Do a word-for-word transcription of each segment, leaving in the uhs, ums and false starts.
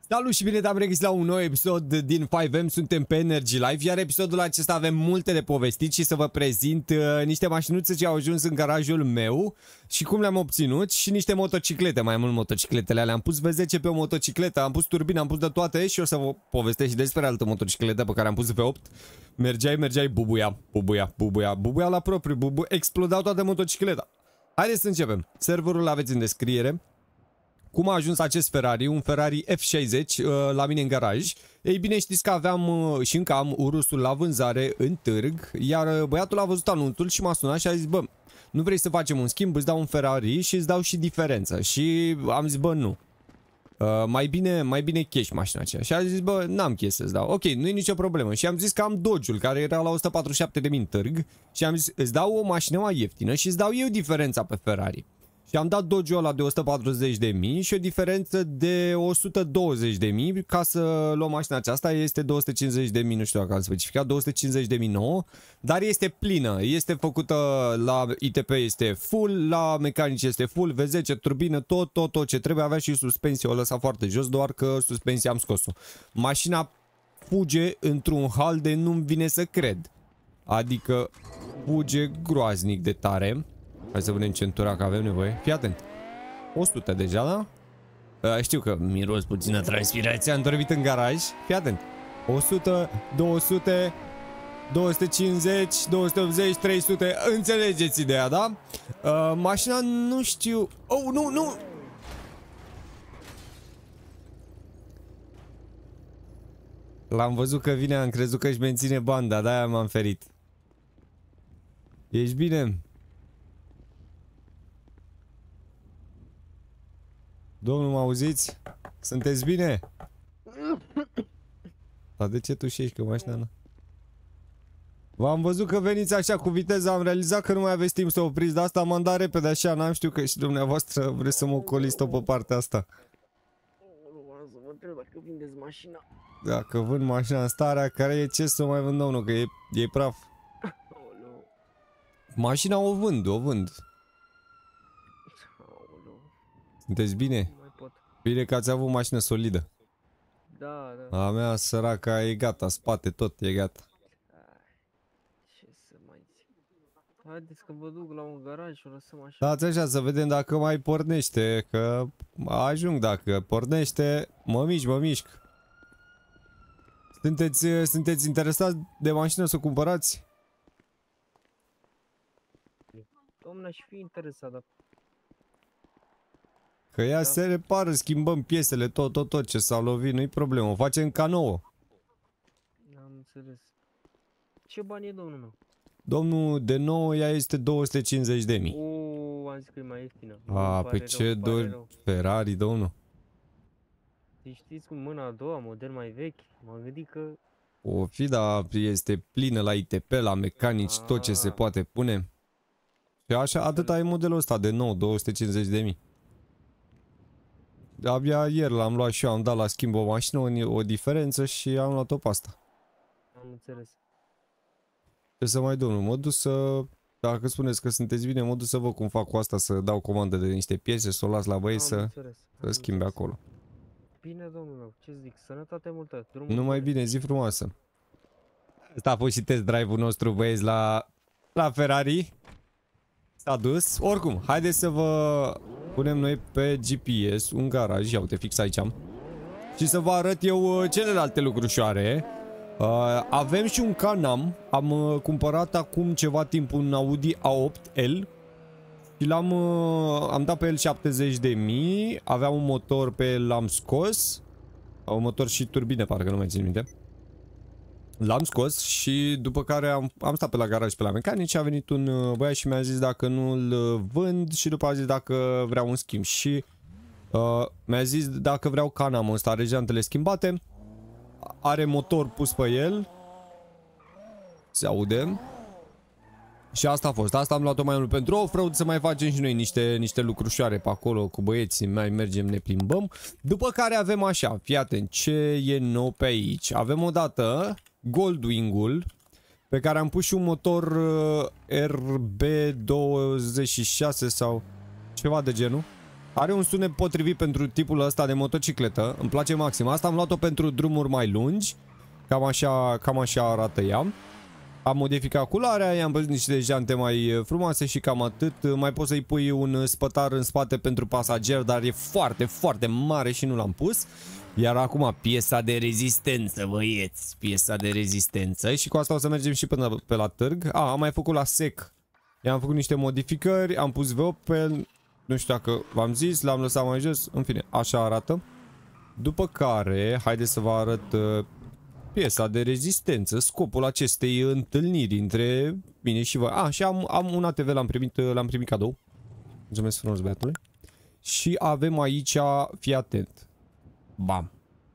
Salut și bine te-am regăsit la un nou episod din cinci M, suntem pe Energy Live, iar episodul acesta avem multe de povestit și să vă prezint uh, niște mașinuțe ce au ajuns în garajul meu și cum le-am obținut și niște motociclete, mai mult motocicletele alea. Am pus V zece pe o motocicletă, am pus turbina, am pus de toate și o să vă povestesc și despre altă motocicletă pe care am pus V opt. Mergeai, mergeai, bubuia, bubuia, bubuia, bubuia la propriu, bubu, explodau toate motocicleta. Haideți să începem, serverul l-aveți în descriere. Cum a ajuns acest Ferrari, un Ferrari F șaizeci, la mine în garaj? Ei bine, știți că aveam și încă am Urusul la vânzare în târg, iar băiatul a văzut anunțul și m-a sunat și a zis, bă, nu vrei să facem un schimb, îți dau un Ferrari și îți dau și diferență. Și am zis, bă, nu. Uh, mai bine, mai bine cash mașina aceea. Și a zis, bă, n-am cash să-ți dau. Ok, nu e nicio problemă. Și am zis că am Dodge-ul, care era la o sută patruzeci și șapte de mii în târg. Și am zis, îți dau o mașină mai ieftină și îți dau eu diferența pe Ferrari. Și am dat Dodge-ul ăla de o sută patruzeci de mii și o diferență de o sută douăzeci de mii. Ca să luăm mașina aceasta este două sute cincizeci de mii, nu știu dacă am specificat, două sute cincizeci de mii nouă. Dar este plină, este făcută la I T P, este full, la mecanici este full, V zece, turbină, tot, tot, tot ce trebuie. Avea și suspensie, o lăsa foarte jos, doar că suspensia am scos-o. Mașina fuge într-un hal de nu-mi vine să cred. Adică fuge groaznic de tare. Hai să vedem centura, că avem nevoie. Fii atent. o sută deja, da? Uh, știu că miros puțină transpirație. Am dormit în garaj. Fii atent. o sută, două sute, două sute cincizeci, două sute optzeci, trei sute. Înțelegeți ideea, da? Uh, mașina nu știu... Oh, nu, nu! L-am văzut că vine, am crezut că își menține banda. De-aia m-am ferit. Ești bine? Domnul, mă auziți? Sunteți bine? Dar de ce tu și ești că mașina nu? V-am văzut că veniți așa cu viteză, am realizat că nu mai aveți timp să opriți, de asta m-am dat repede așa, n-am știut că și dumneavoastră vreți să mă ocoliți tot pe partea asta. Să vă întreb dacă vindeți mașina. Dacă vând mașina în starea care e, ce să mai vând, domnul, că e, e praf. Mașina o vând, o vând. Sunteți bine? Bine că ați avut mașină solidă. Da, da. A mea săraca e gata, spate tot e gata. Ce să mai zic? Haideți că vă duc la un garaj și o lăsăm așa. Dați așa să vedem dacă mai pornește, că ajung dacă pornește, mă mișc, mă mișc. Sunteți, sunteți interesați de mașină să o cumpărați? Domnule, aș fi interesat, dar... Că ea da. Se repară, schimbăm piesele, tot, tot, tot ce s-a lovit, nu-i problemă, o facem ca nouă. Am înțeles. Ce bani e domnul meu? Domnul de nouă, ea este două sute cincizeci de mii. Uuu, am zis că e mai ieftină. A, pe ce dori Ferrari, domnul? Știți cum, mâna a doua, model mai vechi, m-am gândit că... O fi, dar este plină la I T P, la mecanici, a. Tot ce se poate pune. Și așa, atâta e modelul ăsta de nou, două sute cincizeci de mii. Abia ieri l-am luat și eu, am dat la schimb o mașină, o, o diferență și am luat-o pe asta. Am înțeles. Ce să mai, domnul, mă duc să... Dacă spuneți că sunteți bine, mă duc să văd cum fac cu asta, să dau comandă de niște piese, să o las la băieți să, să schimbe acolo. Bine, domnul meu, ce zic, sănătate multă. Numai bine, zi frumoasă. Asta a fost și test drive-ul nostru, băieți, la, la Ferrari. S-a dus. Oricum, haideți să vă punem noi pe G P S un garaj, ia uite, fix aici am. Și să vă arăt eu celelalte lucrușoare. Uh, avem și un Can-Am. Am uh, cumpărat acum ceva timp un Audi A opt L. Și l-am uh, am dat pe el șaptezeci de mii. Avea un motor pe el, l-am scos. Un motor și turbine, parcă nu mai țin minte. L-am scos și după care am, am stat pe la garaj pe la mecanici. A venit un băiat și mi-a zis dacă nu-l vând și după a zis dacă vreau un schimb. Și uh, mi-a zis dacă vreau Can-Am ăsta, are jantele schimbate, are motor pus pe el, se aude. Și asta a fost, asta am luat-o mai mult pentru off-road, să mai facem și noi niște, niște lucrușoare pe acolo cu băieții, mai mergem, ne plimbăm. După care avem așa, fii atent, ce e nou pe aici. Avem odată Goldwing-ul, pe care am pus și un motor R B douăzeci și șase sau ceva de genul. Are un sunet potrivit pentru tipul ăsta de motocicletă. Îmi place maxim. Asta am luat-o pentru drumuri mai lungi. Cam așa, cam așa arată ea. Am modificat culoarea, i-am pus niște jante mai frumoase și cam atât. Mai poți să-i pui un spătar în spate pentru pasager, dar e foarte, foarte mare și nu l-am pus. Iar acum piesa de rezistență, băieți, piesa de rezistență. Și cu asta o să mergem și până pe la târg. A, am mai făcut la sec. I-am făcut niște modificări, am pus V opt pe el. Nu știu dacă v-am zis, l-am lăsat mai jos. În fine, așa arată. După care, haideți să vă arăt uh, piesa de rezistență, scopul acestei întâlniri între mine și voi. Ah, și am, am un A T V, l-am primit, l-am primit cadou. Mulțumesc frumos, băiatule. Și avem aici, fii atent. Bam.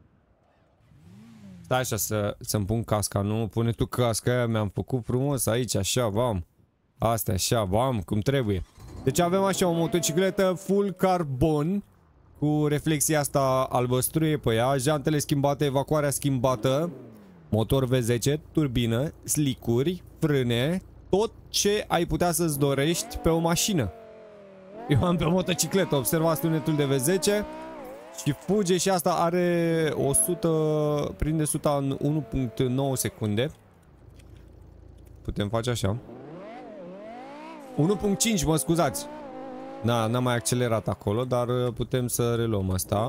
Stai așa să, să-mi pun casca, nu? Pune tu casca aia, mi-am făcut frumos aici, așa, bam. Astea, așa, bam, cum trebuie. Deci avem așa o motocicletă full carbon, cu reflexia asta albăstruie pe ea, jantele schimbate, evacuarea schimbată, motor V zece, turbină, slicuri, frâne, tot ce ai putea să-ți dorești pe o mașină. Eu am pe o motocicletă, observați sunetul de V zece și fuge și asta are o sută, prinde o sută în unu virgulă nouă secunde. Putem face așa. unu virgulă cinci, mă scuzați. Da, n-am mai accelerat acolo, dar putem să reluăm asta.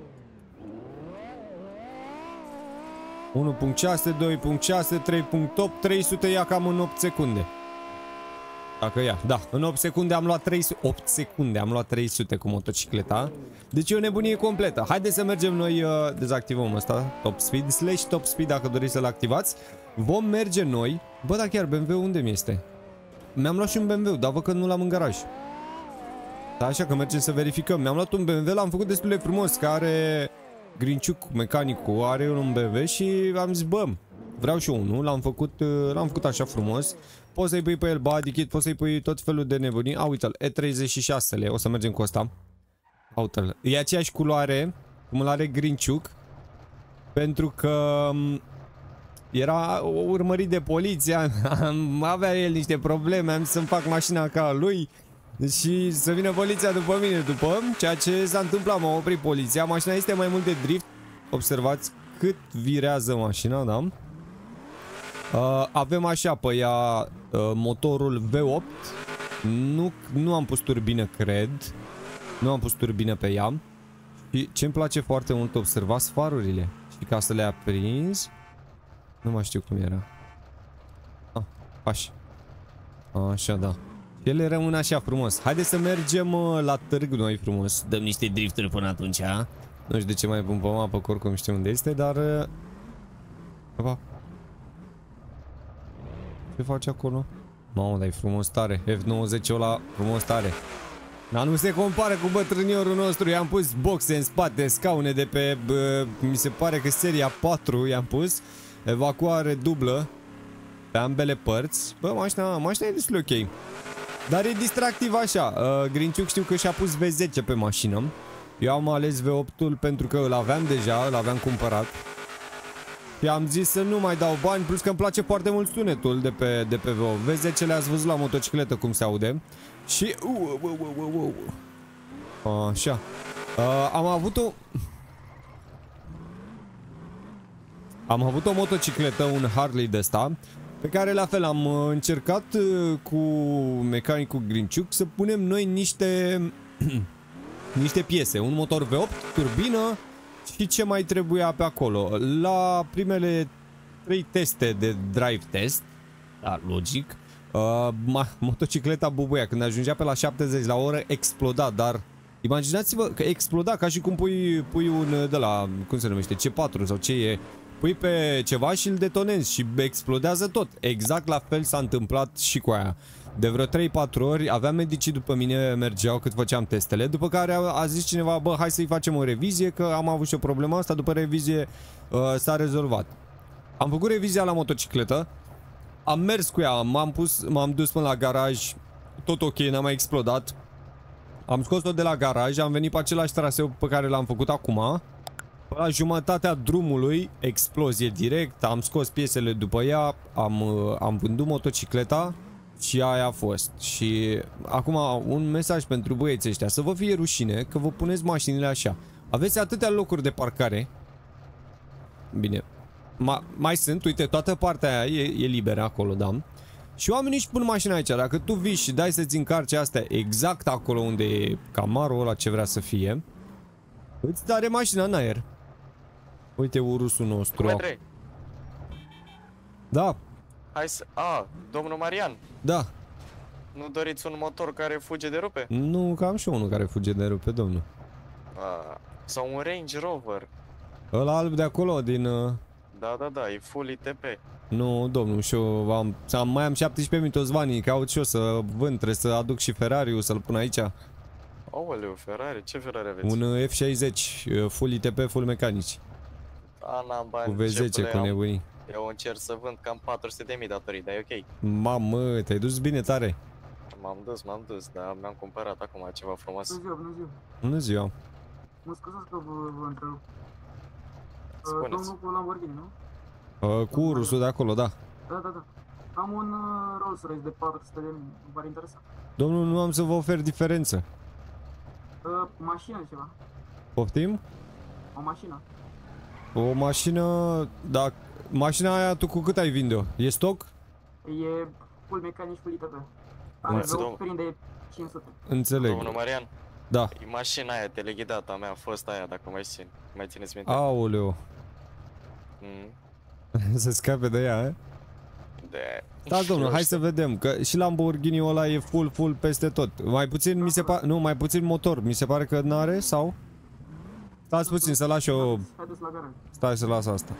unu virgulă șase, doi virgulă șase, trei virgulă opt, trei sute ia cam în opt secunde. Dacă ia, da, în opt secunde am luat trei sute, opt secunde am luat trei sute cu motocicleta. Deci e o nebunie completă. Haideți să mergem noi, uh, dezactivăm asta, top speed, slash top speed dacă doriți să-l activați. Vom merge noi. Bă, dar chiar B M W unde mi este? Mi-am luat și un B M W, dar văd că nu l-am în garaj. Da, așa că mergem să verificăm. Mi-am luat un B M W, l-am făcut destul de frumos, că are Grinciuc, mecanicul, are un B M W și am zis, bă, vreau și unul, l-am făcut, l-am făcut așa frumos. Poți să-i pui pe el body kit, poți să-i pui tot felul de nebunii. A, uite-l, E treizeci și șase-le, o să mergem cu ăsta. Uite-l, e aceeași culoare, cum îl are Grinciuc, pentru că era urmărit de poliție, avea el niște probleme, am să-mi fac mașina ca lui și să vină poliția după mine, după ceea ce s-a întâmplat, m-a oprit poliția, mașina este mai mult de drift, observați cât virează mașina, da? Uh, avem așa pe ea uh, motorul V opt, nu, nu am pus turbină, cred, nu am pus turbină pe ea și ce-mi place foarte mult, observați farurile și ca să le aprinzi. Nu mai știu cum era. Ah, pași. Așa, da. Ele rămân așa frumos. Haideți să mergem uh, la târg noi frumos. Dăm niște drifturi până atunci, ha? Nu știu de ce mai pun pe mapă, că oricum știu unde este, dar... Uh... Opa. Ce face acolo? Mamă, dar e frumos tare. F nouăzeci ăla frumos tare. Dar nu se compară cu bătrâniorul nostru. I-am pus boxe în spate, scaune de pe... Uh, mi se pare că seria patru i-am pus. Evacuare dublă pe ambele părți. Bă, mașina, mașina e destul de ok. Dar e distractiv așa. uh, Grinciuc știu că și-a pus V zece pe mașină. Eu am ales V opt-ul pentru că îl aveam deja, îl aveam cumpărat. Și am zis să nu mai dau bani. Plus că îmi place foarte mult sunetul de pe, de pe V opt. V zece le-ați văzut la motocicletă cum se aude. Și... Uh, uh, uh, uh, uh. Așa. uh, Am avut o... Am avut o motocicletă, un Harley de ăsta, pe care la fel am încercat cu mecanicul Grinciuc să punem noi niște niște piese, un motor V opt, turbină și ce mai trebuia pe acolo. La primele trei teste de drive test, da, logic, uh, motocicleta bubuia, când ajungea pe la șaptezeci la oră exploda, dar imaginați-vă că exploda ca și cum pui, pui un de la, cum se numește, C patru sau ce e, pui pe ceva și îl detonezi și explodează tot. Exact la fel s-a întâmplat și cu aia. De vreo trei patru ori aveam medicii după mine, mergeau cât făceam testele, după care a, a zis cineva, bă, hai să-i facem o revizie, că am avut și o problemă asta, după revizie uh, s-a rezolvat. Am făcut revizia la motocicletă, am mers cu ea, m-am pus, m-am dus până la garaj, tot ok, n-a mai explodat. Am scos-o de la garaj, am venit pe același traseu pe care l-am făcut acum. La jumătatea drumului, explozie direct, am scos piesele după ea, am, am vândut motocicleta Și aia a fost. Și acum un mesaj pentru băieții ăștia. Să vă fie rușine că vă puneți mașinile așa. Aveți atâtea locuri de parcare. Bine. Ma mai sunt, uite, toată partea aia e, e liberă acolo, da. Și oamenii își pun mașina aici. Dacă tu vii și dai să-ți încarci astea exact acolo unde e Camaro ăla ce vrea să fie, îți dare mașina în aer. Uite urusul nostru. Da. Hai să... A, domnul Marian. Da. Nu doriți un motor care fuge de rupe? Nu, că am și unul care fuge de rupe, domnul. A, sau un Range Rover. Ăla alb de acolo, din... Uh... Da, da, da, e full I T P. Nu, domnul, și eu am, am, mai am șaptesprezece mii toți banii, caut și eu să vând, trebuie să aduc și Ferrari-ul să-l pun aici. Aoleu, Ferrari, ce Ferrari aveți? Un F șaizeci, full I T P, full mecanici. Da, n-am bani, cu V zece, cu nebunii. Eu încerc să vând cam patru sute de mii datorii, dar e ok. Mamă, te-ai dus bine tare. M-am dus, m-am dus, dar mi-am cumpărat acum ceva frumos. Bună ziua, bună ziua. Bună ziua. Mă scuzați că vă, vă întreb. Spuneți. Domnul cu Lamborghini, nu? Uh, cu ursul de acolo, da. Da, da, da. Am un uh, Rolls Royce de patru sute de mii, v-ar interesa? Domnul, nu am să vă ofer diferență. Uh, mașină ceva. Poftim? O mașină. O mașină, da, mașina aia tu cu cât ai vinde-o? E stoc? E full mecanic, full I T P. Are Mulțumesc. vreo prinde cinci sute. Înțeleg. Domnul Marian, Da. e mașina aia teleghidată a mea, a fost aia, dacă mai țin, mai țineți minte. Aoleu. Mm. Să scape de ea, eh? De... Da, domnul, hai să vedem, că și Lamborghini-ul ăla e full, full peste tot. Mai puțin, mi se pare, nu, mai puțin motor, mi se pare că n-are, sau? Stați puțin, să las eu, Haideți la garaj. stai să las asta.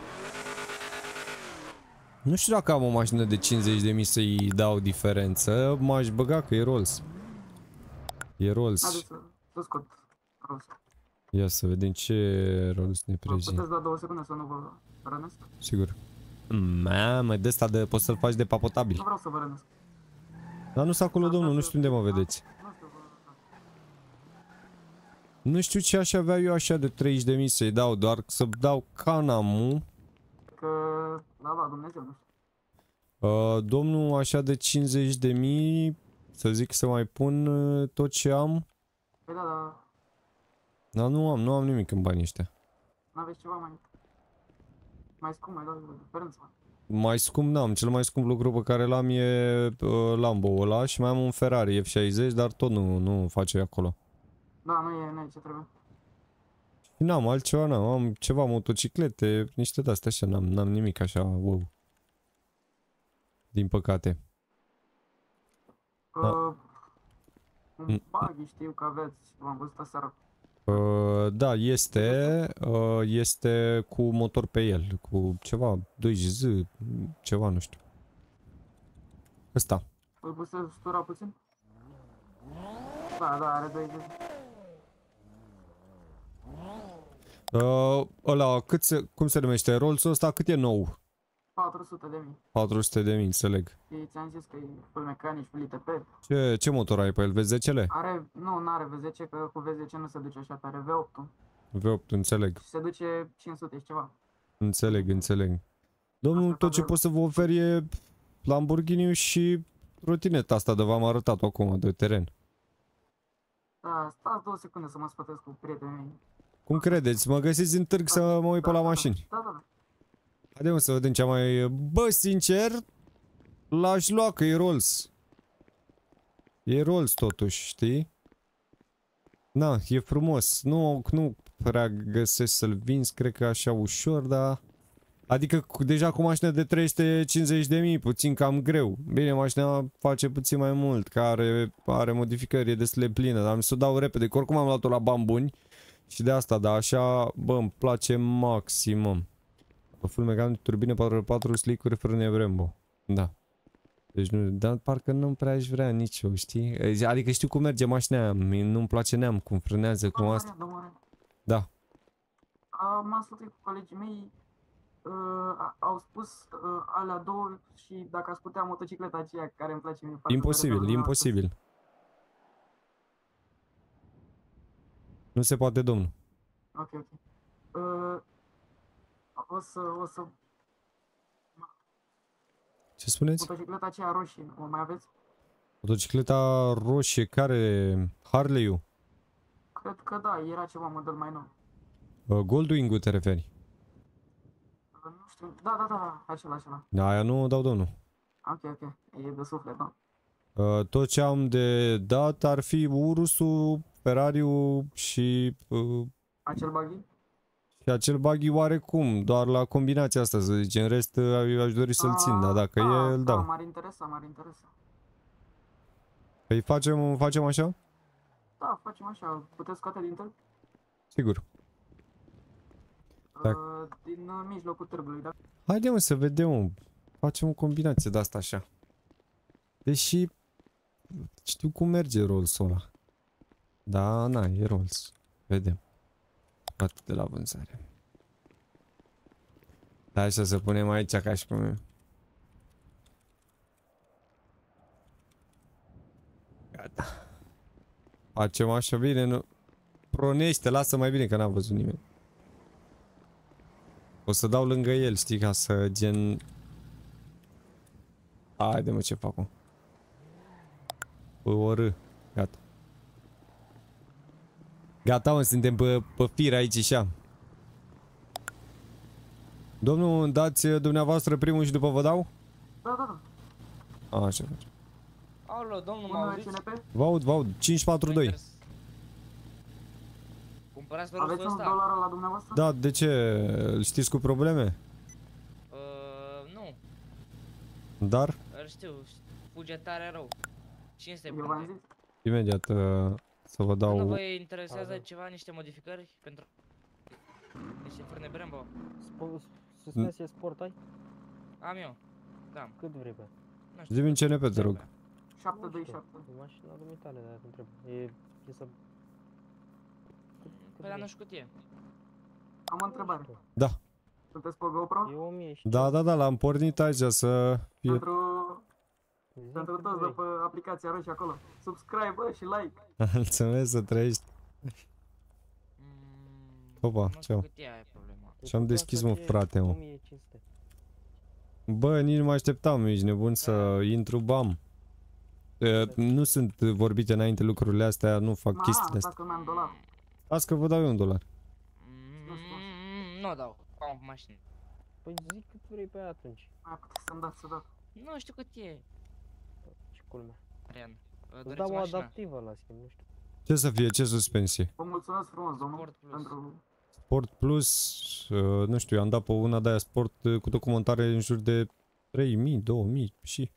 Nu știu dacă am o mașină de cincizeci de mii să-i dau diferență, m-aș băga că e Rolls. E Rolls. Haideți să, să scot Rolls. Ia să vedem ce Rolls ne Vă prezintă. puteți da două secunde să nu vă rănesc? Sigur. Mamă, de ăsta de, poți să-l faci de papotabil. Nu vreau să vă rănesc. Dar nu sunt acolo, domnul, nu știu unde mă vedeți. Nu știu, vă... Nu știu ce aș avea eu așa de treizeci de mii să-i dau, doar să dau Canam-ul. Că... Da, da, Dumnezeu, nu știu. Uh, domnul, așa de cincizeci de mii, să zic să mai pun uh, tot ce am. Păi da, da, Dar nu am, nu am nimic în banii ăștia. n-aveți ceva mai... Mai scump, mai dau diferență. Mai scump n-am, cel mai scump lucru pe care l-am e uh, Lambo-ul ăla și mai am un Ferrari F șaizeci, dar tot nu, nu face acolo. Da, nu e, nu e ce trebuie. N-am altceva, n-am, am ceva motociclete, niște de-astea așa, n-am, n-am nimic așa, wow. Din păcate. Uh, Da. un buggy știu că aveți, v-am văzut aseară. Uh, da, este, uh, este cu motor pe el, cu ceva, doi Z, ceva, nu știu. Ăsta. Îl puteți stura puțin? Da, da, are doi de... Uh, ăla, cât se, cum se numește, Rolls-ul ăsta, cât e nou? patru sute de mii. patru sute de mii, înțeleg. Și ți-am zis că e full mecanic, full I T P. Ce, ce motor ai pe el, V zece-le? Are, nu, n-are V zece, că cu V zece nu se duce așa, pe are V opt-ul. V opt, înțeleg. Și se duce cinci sute și ceva. Înțeleg, înțeleg. Domnul, Asta tot ce de- pot să vă ofer e Lamborghini și trotineta asta de v-am arătat acum, de teren. Da, stați două secunde să mă sfătesc cu prietenii mei. Cum credeți? Mă găsiți în târg să mă uit pe Da, la da, mașini? Da, da, da. Haide mă să vedem ce mai... Bă, sincer, l-aș lua că e Rolls. E Rolls totuși, știi? Na, e frumos. Nu, nu prea găsesc să-l vinzi, cred că așa ușor, dar... Adică cu, deja cu mașina de trei sute cincizeci de mii, puțin cam greu. Bine, mașina face puțin mai mult, că are, are modificări, e destul de plină, dar am să o dau repede, că oricum am luat-o la bani buni. Și de asta, dar așa, bă, îmi place maximum. Full mecanic, turbine patru pe patru, slick-uri, frâne Brembo. Da. Deci nu, dar parcă nu prea aș vrea nici eu, știi? Adică știu cum merge mașina aia, nu-mi place neam, cum frânează, cum asta. Da. M-am sfătuit cu colegii mei, uh, au spus uh, alea două și dacă aș putea motocicleta aceea care îmi place mie foarte Imposibil, tare, imposibil. Nu se poate, domnul. Ok, ok. Uh, o să, o să... Ce spuneți? Motocicleta aceea roșie, o mai aveți? Motocicleta roșie, care? Harley-ul? Cred că da, era ceva model mai nou. Uh, Goldwing-ul te referi? Uh, Nu știu, da, da, da, da, acela, acela. Da, aia nu dau domnul. Ok, ok, e de suflet, da. Uh, tot ce am de dat ar fi Urusul, Ferrariul și, uh, Acel buggy? și acel buggy oarecum, doar la combinația asta, să zice. În rest, uh, aș dori să-l țin, dar dacă da, e, îl da, dau. m-ar interesa, m-ar interesa. Păi facem, facem așa? Da, facem așa, puteți scoate din târg? Sigur. Tac. Uh, din uh, mijlocul târgului, da? Haide mă să vedem, mă. Facem o combinație de asta așa. Deși știu cum merge Rolls-ul ăla. Da, na, e Rolls. Vedem. Atât de la vânzare. Da, așa să punem aici ca și cum e. Gata. Facem așa bine, nu? Pronește, lasă mai bine că n-a văzut nimeni. O să dau lângă el, știi, ca să gen... Haide mă, ce fac acum? Pă, o râ. Gata. Gata, mă, suntem pe, pe fir aici și așa. Domnul, dați dumneavoastră primul și după vă dau? Da, da, da. A, așa face. Aoleu, domnul, mă Bună, auziți? C N P? Vă aud, vă aud. cinci patru doi. Cumpărați pe Aveți rostul un ăsta? dolar la dumneavoastră? Da, de ce? Îl știți cu probleme? Uh, nu, Dar, îl știu, fuge tare rău. Cine se Eu v-am zis. imediat uh, să vă Nu dau... vă interesează ceva, niște modificări pentru niște frâne Brembo? Spo- Suspensie sport ai? Am eu. Da. Cât vrei pe? Nu știu. Zi-mi în C N P, te rog. șapte doi șapte. E mașina dumitale, dar te întreb. E, e să... Cât, cât Păi la vrei? nu știu cât e. Am o întrebare. Da. Sunteți pe GoPro? E o mie și Da, da, da, l-am pornit aici să fie... Pentru, zi pentru cât toți de vrei. pe aplicația roșie acolo. Subscribe, bă, și like. Mulțumesc să trăiești. Mm, Opa, nu știu ce-au? cât e, aia e problema. Deci Și-am cu deschis, asta mă, e frate, mă. o mie cinci sute. Bă, nici nu mă așteptam, ești nebun să intru, bam. E, nu sunt vorbite înainte lucrurile astea, nu fac Ma, chestiile astea. dacă mi-am dolar. Las că vă dau eu un dolar. Mm, Nu dau, am mașină. Păi zi cât vrei pe aia atunci. Mai puteți să-mi dați să dat. Nu știu cât e, Ce culmea. Marian. Îți Doriți dau o mașina? adaptivă la schimb, nu știu. Ce să fie, ce suspensie? Vă mulțumesc frumos, domnul, Sport Plus. pentru... Sport Plus, uh, nu știu, am dat pe una de aia Sport uh, cu documentare în jur de trei mii, două mii și...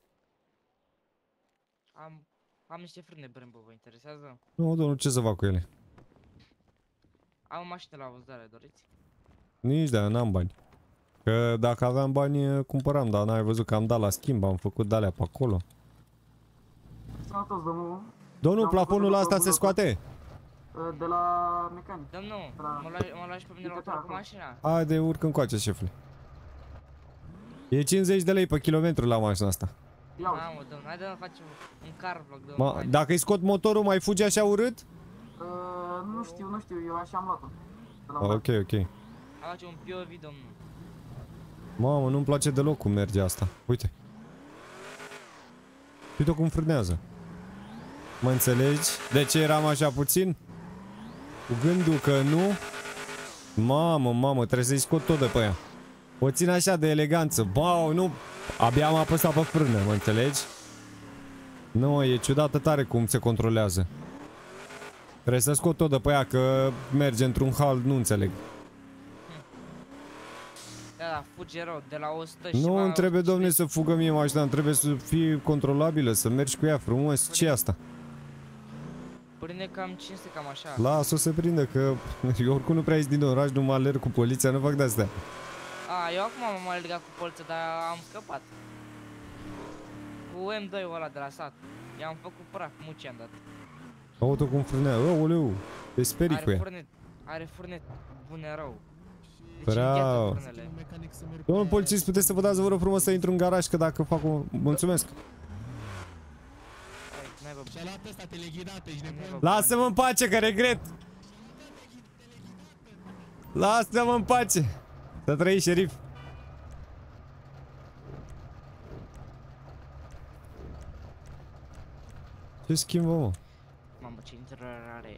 Am, am niște frâne Brembo, vă interesează? Nu, domnul, ce să fac cu ele? Am o mașină la vânzare, doriți? Nici de-aia, n-am bani. Că dacă aveam bani, uh, cumpăram, dar n-ai văzut că am dat la schimb, am făcut de-alea pe acolo. Sănătos, domnul. Domnul, Am plafonul făcut ăsta după se Google. scoate? De la mecanic. Domnul, Da. mă lași, mă lași pe mine la Uite-te motor cu acolo. mașina? Haide, urcă încoace, șefule. E cincizeci de lei pe kilometru la mașina asta. Ia uite. Mamă, domnul, hai să facem un car vlog, domnul. Ma, hai. dacă îi scot motorul, mai fuge așa urât? Uh, nu știu, nu știu, eu așa am luat-o. De la Ah, ok, ok. Hai face un P O V, domnul. Mamă, nu-mi place deloc cum merge asta. Uite. Uite cum frânează. Mă înțelegi? De ce eram așa puțin? Cu gândul că nu. Mamă, mamă, trebuie să-i scot tot de pe ea. O țin așa de eleganță. Bau, nu. Abia am apăsat pe frână, mă înțelegi? Nu, e ciudată tare cum se controlează. Trebuie să scot tot de pe ea, că merge într-un hal, nu înțeleg. Da, da, fuge rău, de la o sută și Nu ceva, îmi trebuie, o sută domne, și să fugă mie mașina, îmi trebuie să fie controlabilă, să mergi cu ea frumos. Ce asta? Prinde cam cinci sute, cam așa. Lasă-o să prindă, că eu oricum nu prea ies din oraș, nu mă alerg cu poliția, nu fac de-astea. A, eu acum m-am alergat cu poliția, dar am scăpat. Cu M doi-ul ăla de la sat. I-am făcut praf, muci am dat. Auto cum frânează, aoleu, te sperii cu Are ea. furnet, are furnet bune rău. Deci Vreau. îngheață frânele. Domnul polițist, puteți să vă dați, vă rog frumos, să intru în garaj, că dacă fac o... Mulțumesc. Hai, n-ai bă- Și-a luat ăsta teleghidat, ești n-ai nebun. bă Lasă-mă în pace, că regret. Lasă-mă în pace. Să trăi, șerif. Ce schimbă, mă? Mamă, ce intrare are.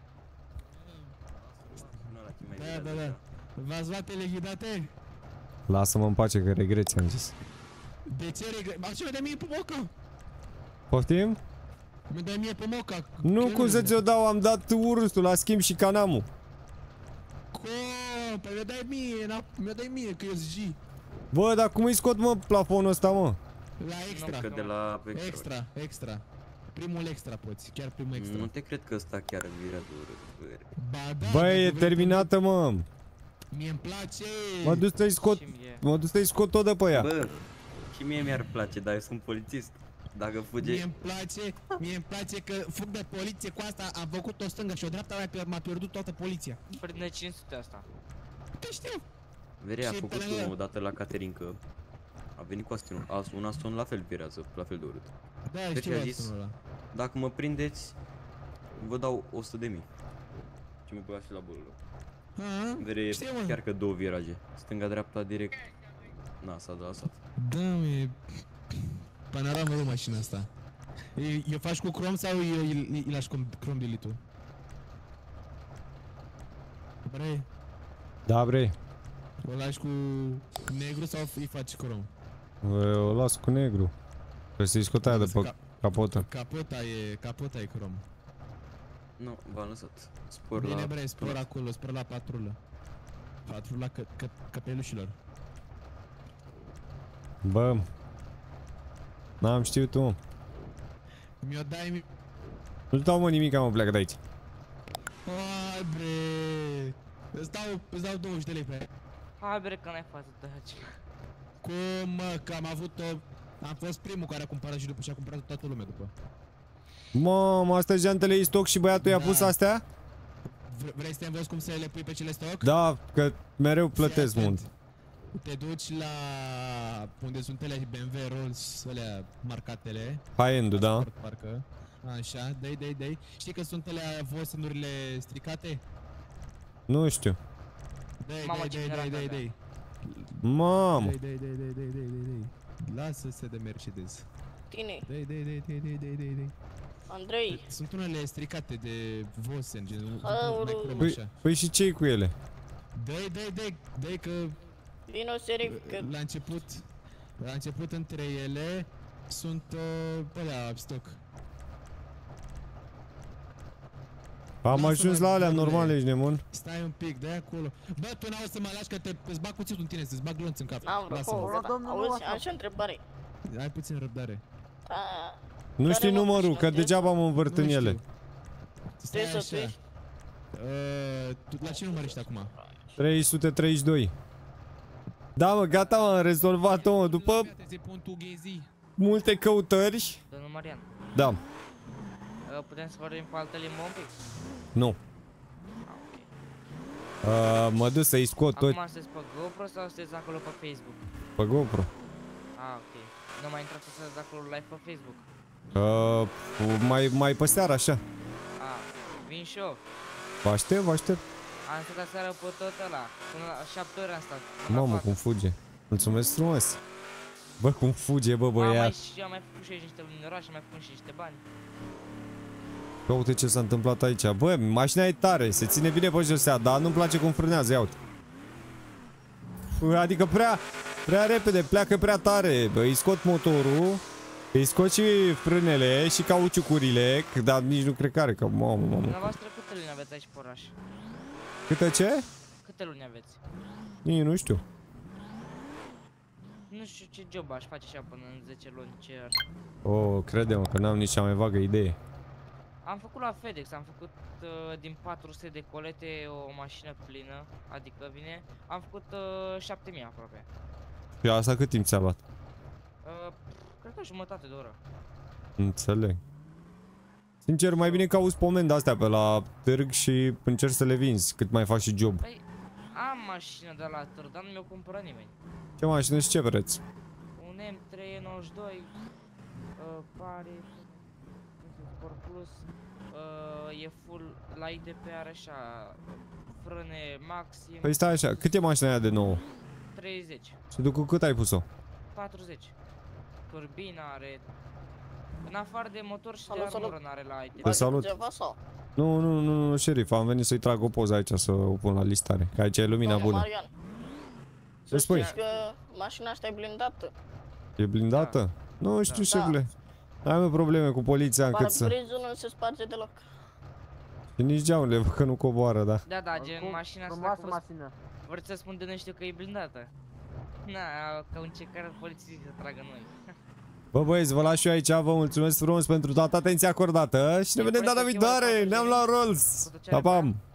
Da, da, da. V-ați luat telehidate? Lasă-mă în pace că regreți, am zis. De ce regre... Așa mi-a dat mie pe moca! Poftim? Mi-a dat mie pe moca! Nu, cum să ți-o dau, am dat ursul la schimb și canamul. Co, păi mi-a dat mie, mi-a dat mie, că eu sunt G. Bă, dar cum îi scot, mă, plafonul ăsta, mă? La extra. Că de la extra. Extra, extra. Primul extra poți, chiar primul extra. Nu te cred că ăsta chiar virează urât. Ba da, Bă, dacă e vrei terminată, mă. Mie îmi place. Mă duc să-i scot, Și mie. mă duc să-i scot tot de pe ea. Bă, și mie mi-ar place, dar eu sunt polițist. Dacă fuge... Mie îmi place, mie îmi place că fug de poliție cu asta, am făcut o stângă și o dreapta mea m-a pierdut toată poliția. Prinde cinci sute asta. Te știu. Vere a Și făcut pe lângă- unul odată la Caterinca. A venit cu astonul. As- Un aston la fel virează, la fel de urât. Da, Deci știu a zis- astunul ăla. Dacă mă prindeți, vă dau o sută de mii. Ce mă băgați și la bolul. A, Vere e știu, mă. chiar că două viraje. Stânga-dreapta direct. Na, s-a lăsat. Da, mie... Panoramă de mașina asta. E, eu faci cu crom sau eu îi lași cu crom delete-ul? Bre, Da, bre. o lași cu negru sau îi faci crom? O las cu negru. Că să-i scot aia de pe Ca- capotă. Capota e, capota e crom. Nu, v-am lăsat. Spor Bine la... bre, spor acolo, spor la patrulă. Patrula că, că, căpelușilor. Bă. N-am știut, mă. Mi-o dai mi... Nu-ți dau, mă, nimic, mă, pleacă de aici. Ai bre. Îți dau, îți dau douăzeci de lei pe aia. Hai bre că n-ai față de aici. Cum mă, că am avut o... Am fost primul care a cumpărat și după și a cumpărat toată lumea după. Mamă, astea geantele e stoc și băiatul i-a Da. pus astea? V- vrei să te învăț cum să le pui pe cele stoc? Da, că mereu plătesc Fii mult. atent. Te duci la unde sunt ele B M W Rolls, alea marcatele. High-end-ul, da? Sport, parcă. Așa, dai, dai, dai. Știi că sunt alea Volkswagen-urile stricate? Nu știu. Dai, Mamă, dai, ce dai, dai, mirată dai, avea. dai. Mamă. Dai, dai, dai, dai, dai, dai, dai, dai. Lasă-se de Mercedes. Tine, Dai, dai, dai, dai, dai, dai, dai, dai. Andrei, Sunt unele stricate de Volkswagen, gen Aoleu. mai crom Păi, așa. păi și ce cu ele? Dai, dai, dai, dai că vino seric, că la început, la început între ele sunt uh, alea stock. Am Lasă-mă, ajuns la alea domnule. normale, ești nebun? Stai un pic, dai acolo. Bă, tu n-auzi să mă lași că te îți bag cuțitul în tine, să-ți bag glonț în cap. n-am vreo Lasă-mă. poză, Domnul, dar nu auzi, așa. am și o întrebare. Ai puțin răbdare. A, Nu Care știi mă numărul, mașină că de- degeaba mă învârt Nu în știu. ele. Stai trebuie să așa. treci. Uh, tu, la ce număr ești acum? trei sute treizeci și doi. Da, mă, gata, mă, am rezolvat-o, mă, după Te portughezii. multe căutări. Domnul Marian, Da, uh, putem să vorbim pe altă limbă un pic? nu. Ah, ok. Uh, mă duc să-i scot tot Acum sunteți pe GoPro sau sunteți acolo pe Facebook? pe GoPro. Ah, ok. Nu mai intrați să sunteți acolo live pe Facebook? Uh, mai, mai pe seara, așa. Ah, vin și eu. Vă aștept, vă aștept. Am stat aseară pe tot ăla. Până la șapte ore am stat. până la Mamă, patru. cum fuge. Mulțumesc frumos. Bă, cum fuge, bă, Am mai, băiat. și, am mai făcut și niște luminorașe, am mai făcut și niște bani. Bă, uite ce s-a întâmplat aici. Bă, mașina e tare, se ține bine pe josea, dar nu-mi place cum frânează, ia uite. Adică prea, prea repede, pleacă prea tare. Bă, îi scot motorul, îi scot și frânele și cauciucurile, dar nici nu cred că are, că mamă, mamă. Dumneavoastră câte luni aveți aici pe oraș? Câte ce? Câte luni aveți? Nici nu știu. Nu știu ce job aș face așa până în zece luni, ce ar... O, crede-mă că n-am nici cea mai vagă idee. Am făcut la FedEx, am făcut uh, din patru sute de colete o mașină plină, adică vine, am făcut uh, șapte mii aproape. Și asta cât timp ți-a luat? Uh, cred că jumătate de oră. Înțeleg. Sincer, mai bine cauți pomen de-astea pe la târg și încerci să le vinzi, cât mai faci și job. Păi, am mașină de la târg, dar nu mi-o cumpără nimeni. Ce mașină și ce preț? Un M trei nouăzeci și doi, uh, pare, Sport Plus, uh, e full, la I D P are așa, frâne maxim, Păi stai așa, cât e mașina aia de nouă? treizeci, Și tu cu cât ai pus-o? patruzeci. Turbina are, În afară de motor și de Salut, salut. armură n-are la item. Te salut. Ceva sau? Nu, nu, nu, nu, șerif, am venit să-i trag o poză aici să o pun la listare. Că aici e lumina Domnul bună. Marian, Ce spui? știți că mașina asta e blindată. E blindată? Nu știu, Da. șefule. N-am eu probleme cu poliția încât să... Parbrizul nu se sparge deloc. Și nici geamurile, văd că nu coboară, da. Da, da, gen Oricum, mașina asta, frumoasă dacă vă mașină. vreți să spun de nu știu că e blindată. Na, că au încercat polițiștii să tragă noi. Bă băieți, vă las și eu aici, vă mulțumesc frumos pentru toată atenția acordată și ne vedem data viitoare, ne-am luat Rolls! Pa, pam!